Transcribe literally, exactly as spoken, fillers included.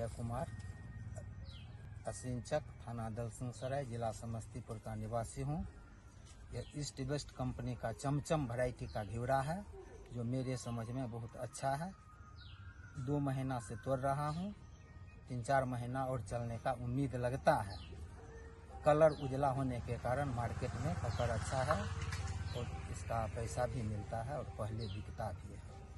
अजय कुमार, असिंचक, थाना दलसिंहसराय, जिला समस्तीपुर का निवासी हूँ। यह ईस्ट वेस्ट कंपनी का चमचम वैरायटी का घिवरा है, जो मेरे समझ में बहुत अच्छा है। दो महीना से तोड़ रहा हूँ, तीन चार महीना और चलने का उम्मीद लगता है। कलर उजला होने के कारण मार्केट में कलर अच्छा है और इसका पैसा भी मिलता है और पहले बिकता भी है।